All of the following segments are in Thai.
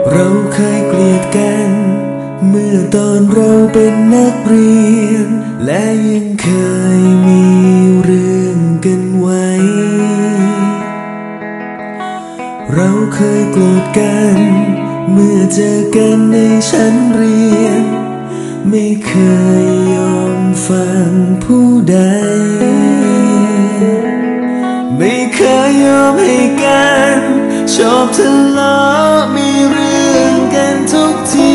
เราเคยเกลียดกันเมื่อตอนเราเป็นนักเรียนและยังเคยมีเรื่องกันไว้เราเคยโกรธกันเมื่อเจอกันในชั้นเรียนไม่เคยยอมฟังผู้ใดไม่เคยยอมให้กันชอบทะเลาะมีเรื่องกันทุกที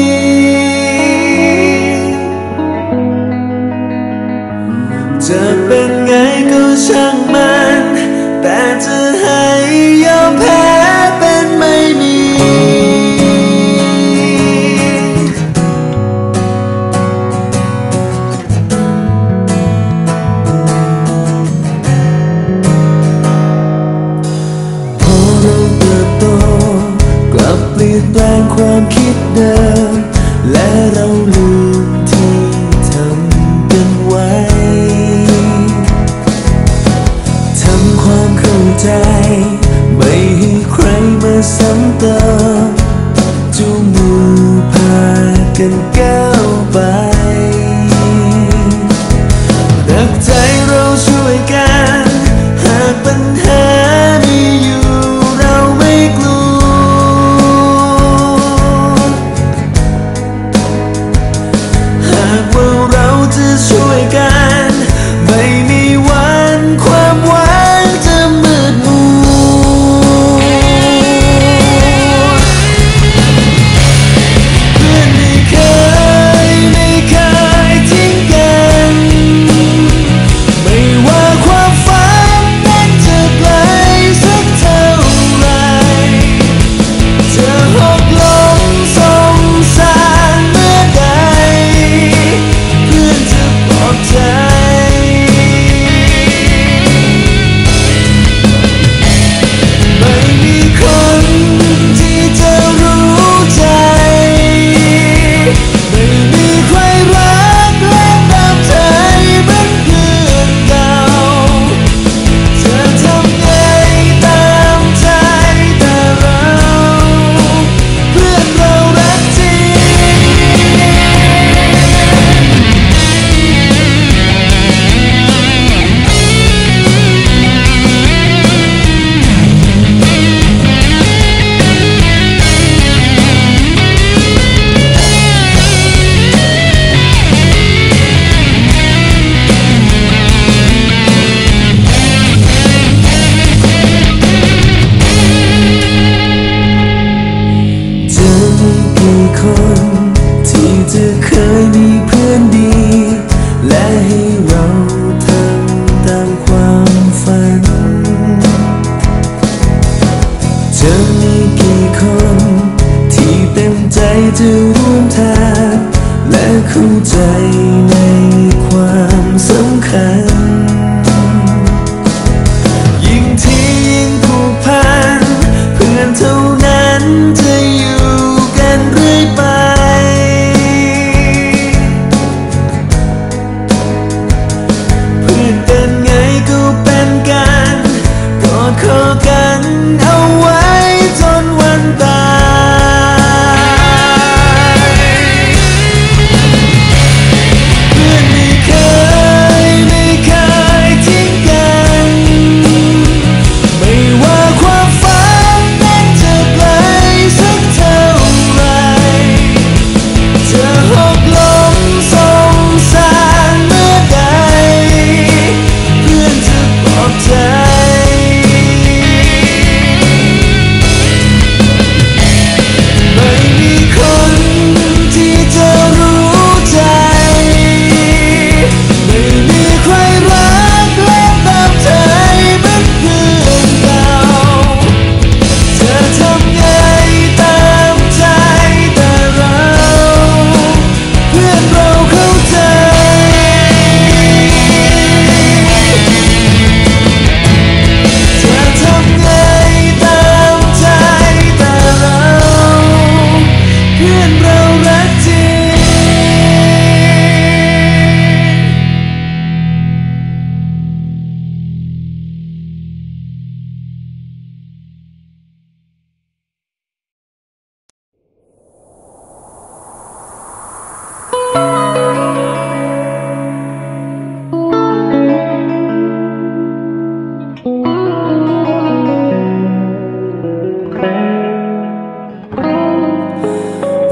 จะเป็นไงก็ช่างมันแต่จะให้ยอมแพ้เป็นไม่มีพอเราเติบโตกลับเปลี่ยนแปลงความคิดเดิมและเราลืมที่ทำกันไว้ทำความเข้าใจไม่ให้ใครมาซ้ำเติมจูงมือพากันก้าวไปรักใจเราช่วยกันหากปัญหามีอยู่เราไม่กลัวหากว่าเราจะช่วยกันไม่มีวันความหวังจะมืดมัวเพื่อนไม่เคยทิ้งกันไม่ว่าความฝันนั้นจะไกลสักเท่าไรจะหกล้มสงสารเมื่อใดเพื่อนจะปลอบใจไม่มีคนที่จะรู้ใจไม่มีใครรักและตามใจเหมือนเพื่อนเก่าจะทำไงตามใจแต่เราเพื่อนเรารักจริจะมีกี่คนที่จะเคยมีเพื่อนดีและให้เราทำตามความฝันจะมีกี่คนที่เต็มใจจะร่วมทางและเข้าใจในความสำคัญยิ่งที่ยิ่งผูกพันเพื่อนเท่านั้นจะอยู่กันเรื่อยไปเพื่อนเป็นไงก็เป็นกันกอดคอกันเอาไว้จนวันตายเพื่อนไม่เคยทิ้งกันไม่ว่าความฝันนั้นจะไกลสักเท่าไรจะหกล้มสงสารเมื่อใดเพื่อนจะปลอบใจไม่มีคนที่จะรู้ใจไม่มีใครรักและตามใจเหมือนเพื่อนเก่าจะทำไงตามใจแต่เราเพื่อนเราเข้าใจจะทำไงตามใจแต่เราเพื่อนเรารักจริง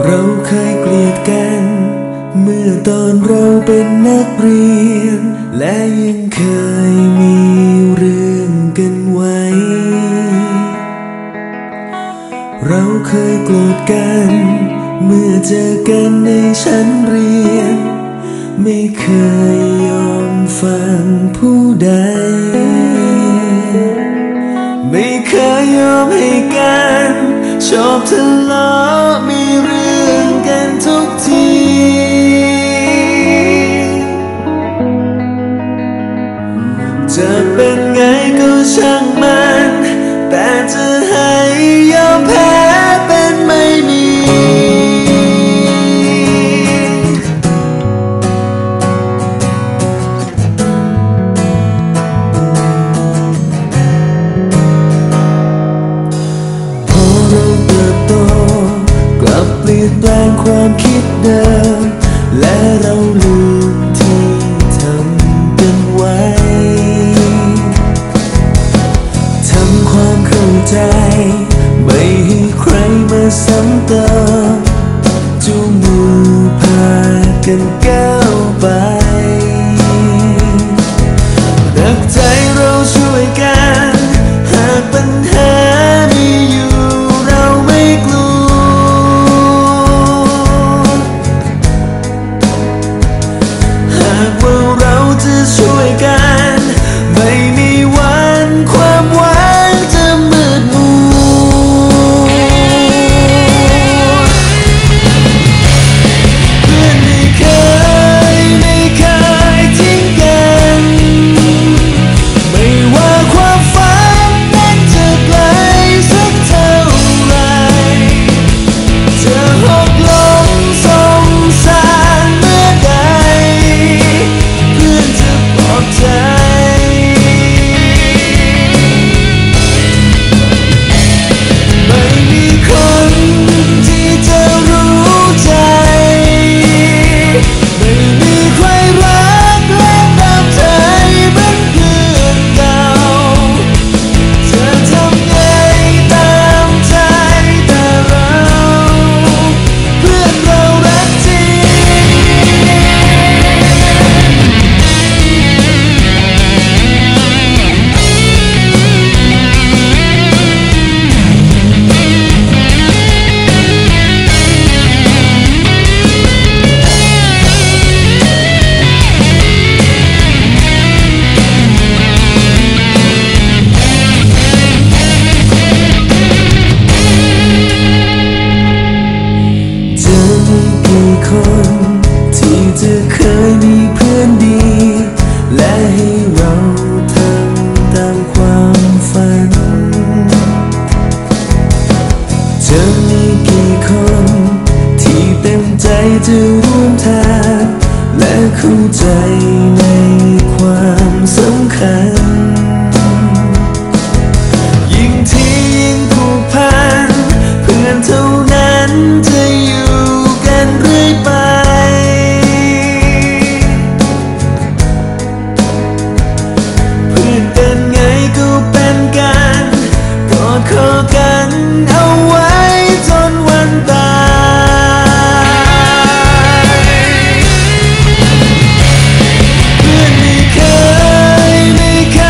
เราเคยเกลียดกันเมื่อตอนเราเป็นนักเรียนและยังเคยมีเรื่องกันไว้เราเคยโกรธกันเมื่อเจอกันในชั้นเรียนไม่เคยยอมฟังผู้ใดไม่เคยยอมให้กันชอบทะเลาะมีเรื่องกันทุกทีจะเป็นไงก็ช่างมันแต่จะให้ยอมแพ้เป็นไม่มีพอเราเติบโตกลับเปลี่ยนแปลงความคิดเดิมและเราลืมที่ทำกันไว้ทำความเข้าใจไม่ให้ใครมาซ้ำเติมจูงมือพากันก้าวไปรักใจเราช่วยกันหากปัญหามีอยู่เราไม่กลัวหากว่าเราจะช่วยกันไม่มีวันความหวังจะมืดมัวเพื่อนไม่เคยทิ้งกันไม่ว่าความฝันนั้นจะไกลสักเท่าไรจะหกล้มสงสารเมื่อใดเพื่อนจะปลอบใจ ไม่มีคนที่จะรู้ใจไม่มีใครรักและตามใจเหมือนเพื่อนเก่าจะทำไงตามใจแต่เราเพื่อนเรารักจริจะมีกี่คนที่จะเคยมีเพื่อนดีและให้เราทำตามความฝันจะมีกี่คนที่เต็มใจจะร่วมทางและเข้าใจในความสำคัญยิ่งที่ยิ่งผูกพันเพื่อนเท่านั้นจะอยู่กันเรื่อยไปเพื่อนเป็นไงก็เป็นกันกอดคอกันเอาไว้จนวันตายเพื่อนไม่เคย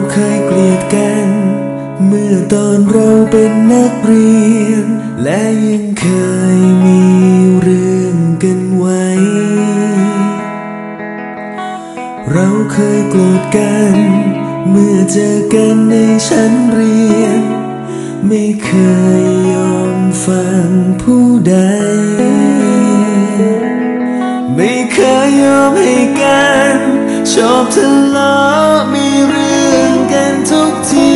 เคยเกลียดกันเมื่อตอนเราเป็นนักเรียนและยังเคยมีเรื่องกันไว้เราเคยโกรธกันเมื่อเจอกันในชั้นเรียนไม่เคยยอมฟังผู้ใดไม่เคยยอมให้กันชอบทะเลาะมีเรื่องกันทุกที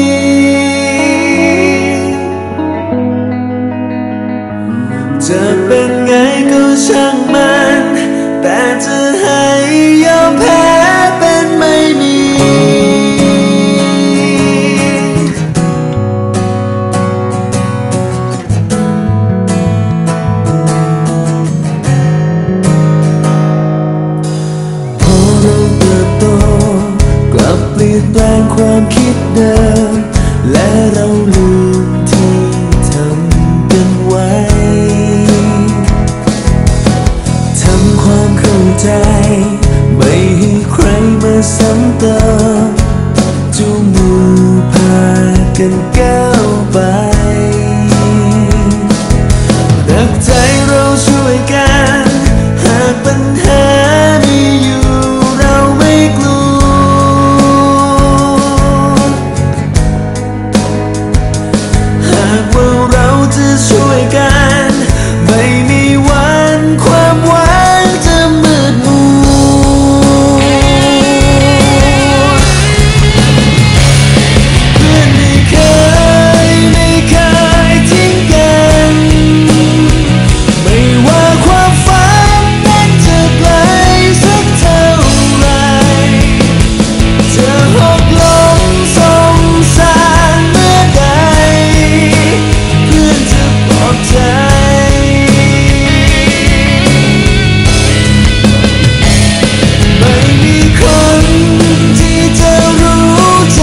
จะเป็นไงก็ช่างมันแต่จะให้ยอมแพ้เป็นไม่มีพอเราเติบโตกลับเปลี่ยนแปลงความคิดเดิมและเราลืมที่ทำกันไว้ทำความเข้าใจไม่ให้ใครมาซ้ำเติมจูงมือพากันก้าวไปรักใจเราช่วยกันหากปัญหามีอยู่เราไม่กลัวหากว่าเราจะช่วยกันไม่มีวันความหวังจะมืดมัวเพื่อนไม่เคยทิ้งกันไม่ว่าความฝันนั้นจะไกลสักเท่าไรจะหกล้มสงสารเมื่อใดเพื่อนจะปลอบใจ ไม่มีคนที่จะรู้ใจ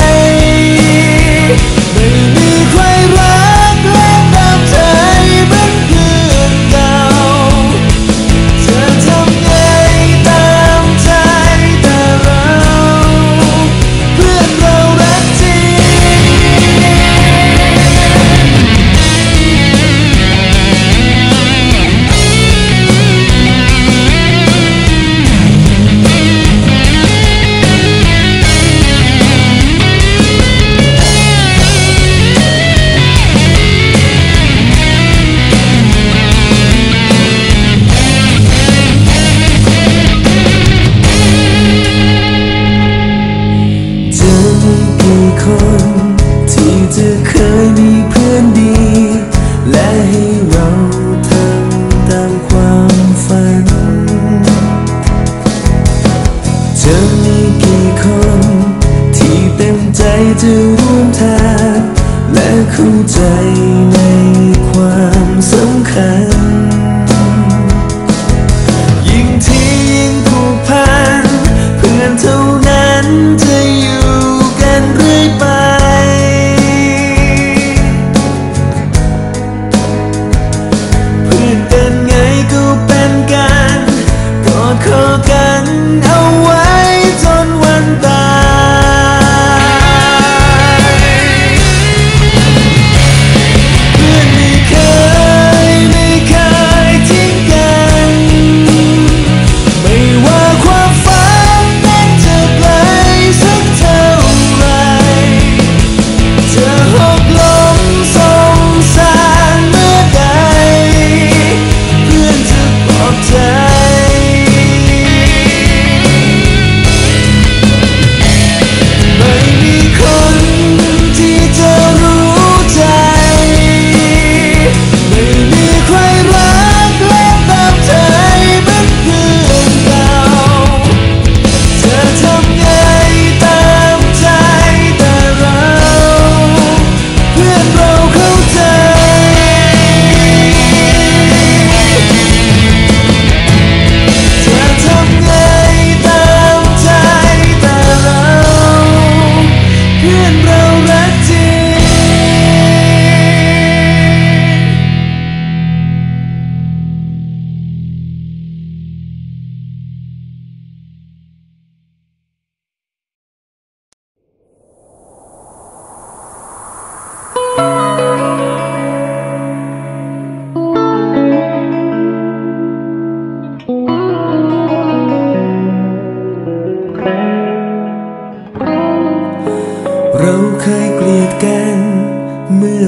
ไม่มีใครรักและตามใจเหมือนเพื่อนเก่าจะทำไงตามใจแต่เราเพื่อนเรารักจริจะมีกี่คนที่จะเคยมีเพื่อนดีและให้เราทำตามความฝันจะมีกี่คนที่เต็มใจจะร่วมทางและเข้าใจในความสำคัญยิ่งที่ยิ่งผูกพันเพื่อนเท่านั้นจะอยู่กันเรื่อยไปเพื่อนเป็นไงก็เป็นกันกอดคอกันเอาไว้จนวันตายเพื่อนไม่เค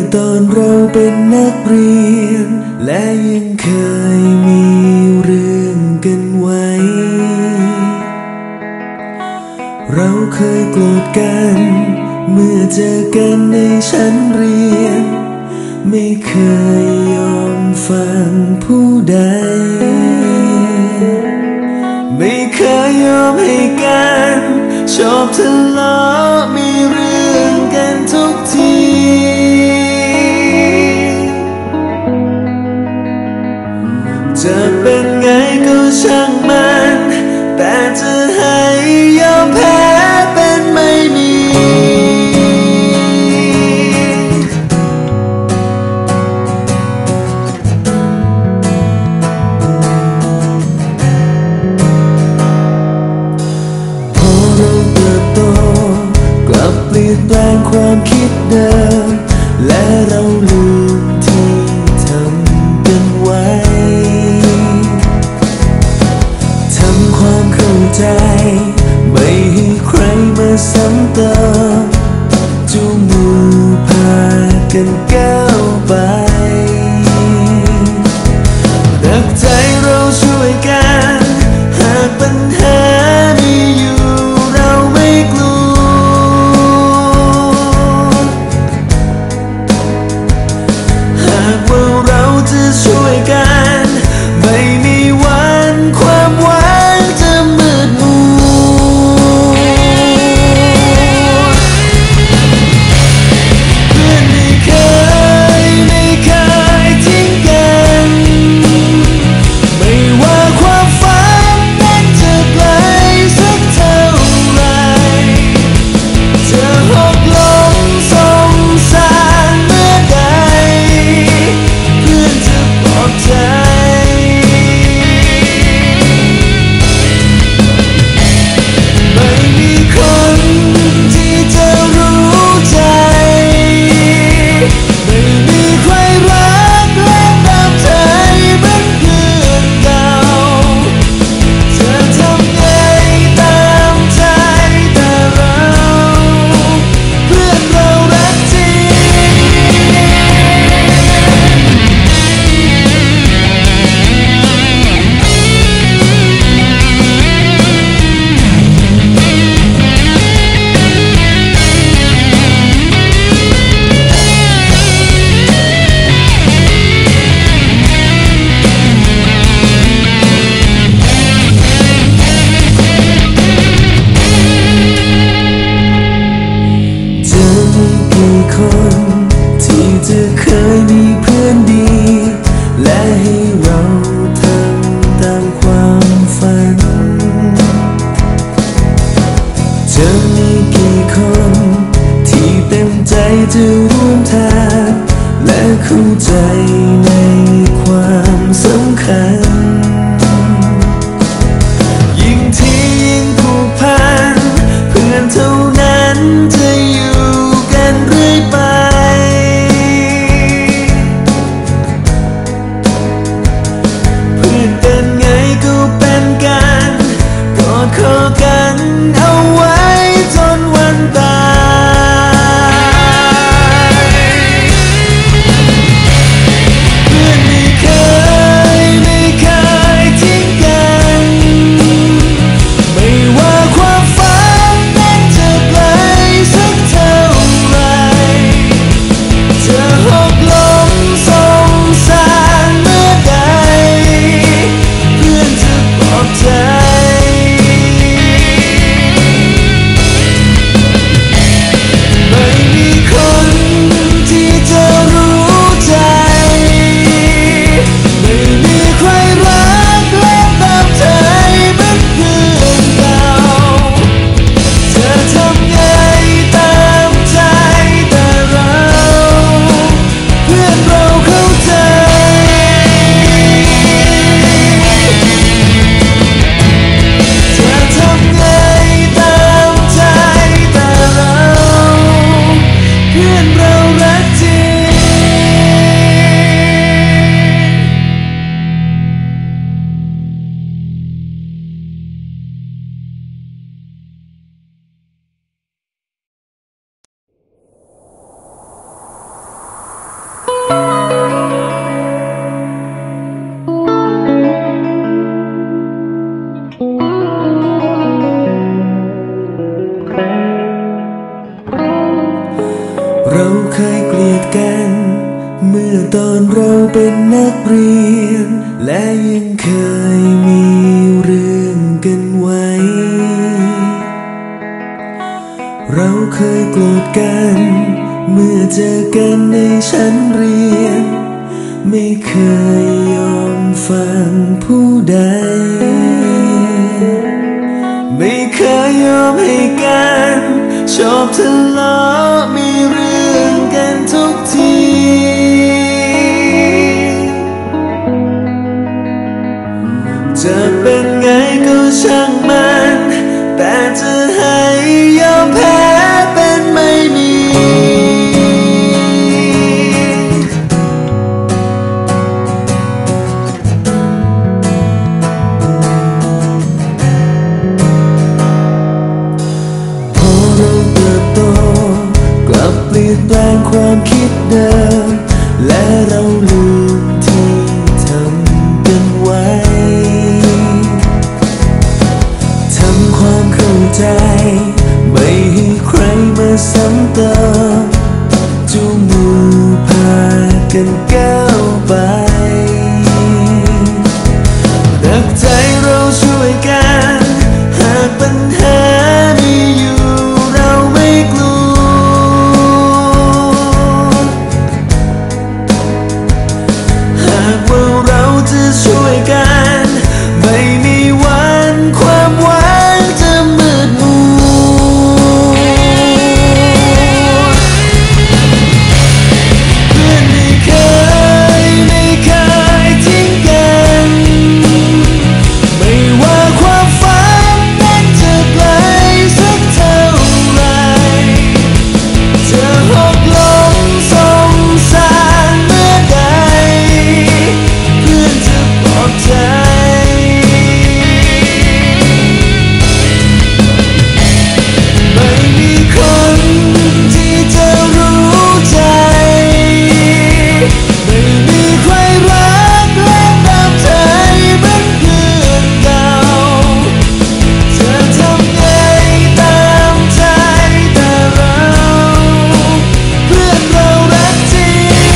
ตอนเราเป็นนักเรียนและยังเคยมีเรื่องกันไว้เราเคยโกรธกันเมื่อเจอกันในชั้นเรียนไม่เคยยอมฟังผู้ใดไม่เคยยอมให้กันชอบทะเลาะมีเรื่องกันทุกทีจะเป็นไงก็ช่างมันแต่จะให้ยอมแพ้เป็นไม่มีพอเราเติบโตกลับเปลี่ยนแปลงความคิดเดิมและเราลืมที่ทำกันไว้ทำความเข้าใจไม่ให้ใครมาซ้ำเติมจูงมือพากันก้าวไปรักใจเราช่วยกันหากปัญหามีอยู่เราไม่กลัวหากว่าเราจะช่วยกันไม่มีวันความหวังจะมืดมัวเพื่อนไม่เคยทิ้งกันไม่ว่าความฝันนั้นจะไกลสักเท่าไรจะหกล้มสงสารเมื่อใดเพื่อนจะปลอบใจไม่มีคนที่จะรู้ใจไม่มีใครรักและตามใจเหมือนเพื่อนเก่าจะทำไงตามใจแต่เราเพื่อนเรารักจริจะมีกี่คนที่จะเคยมีเพื่อนดีและให้เราทำตามความฝันจะมีกี่คนที่เต็มใจจะร่วมทางและเข้าใจในความสำคัญยิ่งที่ยิ่งผูกพันเพื่อนเท่านั้นจะอยู่กันเรื่อยไปเพื่อนเป็นไงก็เป็นกันกอดคอกันเอาไว้จนวันตายเพื่อนไม่เคยทิ้งกันไม่ว่าความฝันนั้นจะไกลสักเท่าไรจะหกล้มสงสารเมื่อใดเพื่อนจะปลอบใจตอนเราเป็นนักเรียนและยังเคยมีเรื่องกันไว้เราเคยโกรธกันเมื่อเจอกันในชั้นเรียนไม่เคยยอมฟังผู้ใดไม่เคยยอมให้กันชอบทะเลาะมีเรื่องกันทุกทีจะเป็นไงก็ช่างมันแต่จะให้ยอมแพ้เป็นไม่มีพอเราเติบโตกลับเปลี่ยนแปลงความคิดเดิมและเราลืมที่ทำกันไว้ทำความเข้าใจไม่ให้ใครมาซ้ำเติมจูงมือพากันก้าวไปรักใจเราช่วยกันหากปัญหามีอยู่เราไม่กลัวหากว่าเราจะช่วยกันไม่มีวันความหวังจะมืดมัวเพื่อนไม่เคยทิ้งกันไม่ว่าความฝันนั้นจะไกลสักเท่าไรจะหกล้มสงสารเมื่อใดเพื่อนจะปลอบใจไม่มีคนที่จะรู้ใจไม่มีใครรักและตามใจเหมือนเพื่อนเก่าจะทำไงตามใจแต่เราเพื่อนเรารักจริ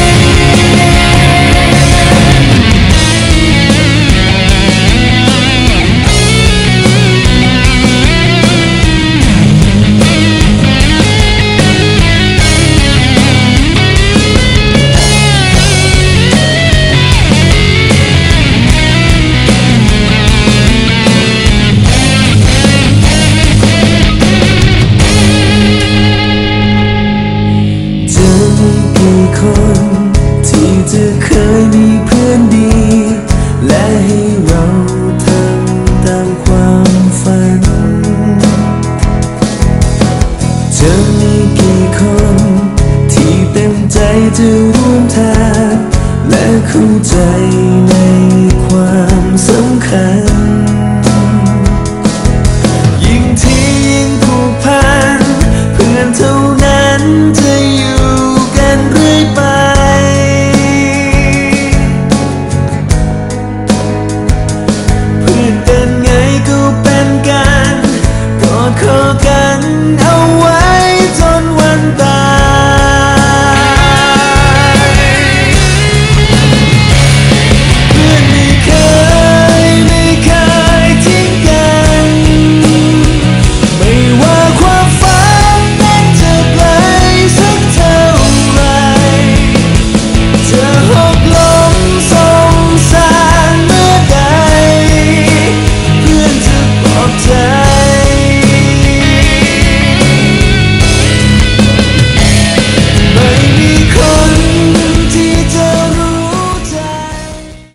จะมีกี่คนที่จะเคยมีเพื่อนดีและให้เราทำตามความฝันจะมีกี่คนที่เต็มใจจะร่วมทางและเข้าใจในความสำคัญยิ่งที่ยิ่งผูกพันเพื่อนเท่านั้นจะอยู่กันเรื่อยไปเพื่อนเป็นไงก็เป็นกันกอดคอ